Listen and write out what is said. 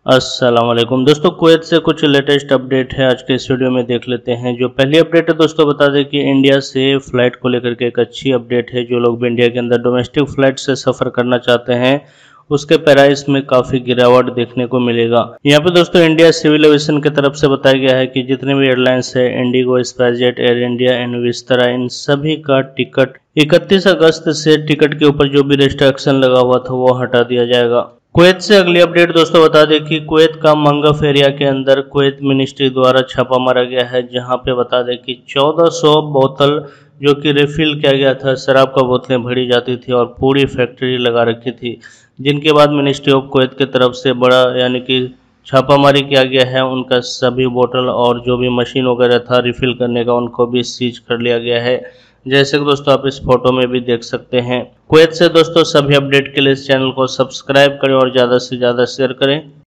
अस्सलाम वालेकुम दोस्तों, कुवैत से कुछ लेटेस्ट अपडेट है आज के इस वीडियो में देख लेते हैं। जो पहली अपडेट है दोस्तों, बता दें कि इंडिया से फ़्लाइट को लेकर के एक अच्छी अपडेट है। जो लोग भी इंडिया के अंदर डोमेस्टिक फ़्लाइट से सफ़र करना चाहते हैं उसके प्राइस में काफ़ी गिरावट देखने को मिलेगा। यहाँ पे दोस्तों इंडिया सिविल एविएशन की तरफ से बताया गया है कि जितने भी एयरलाइंस है, इंडिगो, स्पाइसजेट, एयर इंडिया एंड विस्तारा, इन सभी का टिकट 31 अगस्त से टिकट के ऊपर जो भी रिस्ट्रिक्शन लगा हुआ था वो हटा दिया जाएगा। कुवैत से अगली अपडेट दोस्तों, बता दें कि कुवैत का मंगफ एरिया के अंदर कुवैत मिनिस्ट्री द्वारा छापा मारा गया है, जहां पे बता दें कि 1400 बोतल जो कि रिफिल किया गया था, शराब का बोतलें भरी जाती थी और पूरी फैक्ट्री लगा रखी थी, जिनके बाद मिनिस्ट्री ऑफ कुवैत की तरफ से बड़ा यानी कि छापामारी किया गया है। उनका सभी बोतल और जो भी मशीन वगैरह था रिफिल करने का, उनको भी सीज कर लिया गया है, जैसे कि दोस्तों आप इस फोटो में भी देख सकते हैं। कुवैत से दोस्तों सभी अपडेट के लिए इस चैनल को सब्सक्राइब करें और ज़्यादा से ज़्यादा शेयर करें।